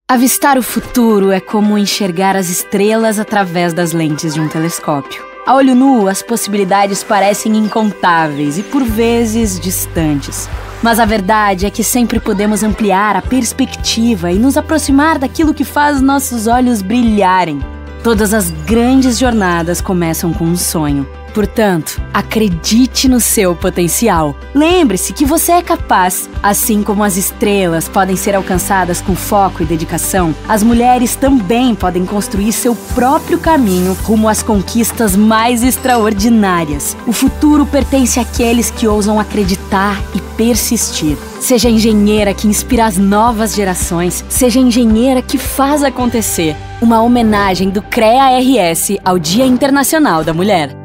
Avistar o futuro é como enxergar as estrelas através das lentes de um telescópio. A olho nu, as possibilidades parecem incontáveis e, por vezes, distantes. Mas a verdade é que sempre podemos ampliar a perspectiva e nos aproximar daquilo que faz nossos olhos brilharem. Todas as grandes jornadas começam com um sonho. Portanto, acredite no seu potencial. Lembre-se que você é capaz. Assim como as estrelas podem ser alcançadas com foco e dedicação, as mulheres também podem construir seu próprio caminho rumo às conquistas mais extraordinárias. O futuro pertence àqueles que ousam acreditar e persistir. Seja a engenheira que inspira as novas gerações, seja a engenheira que faz acontecer. Uma homenagem do CREA-RS ao Dia Internacional da Mulher.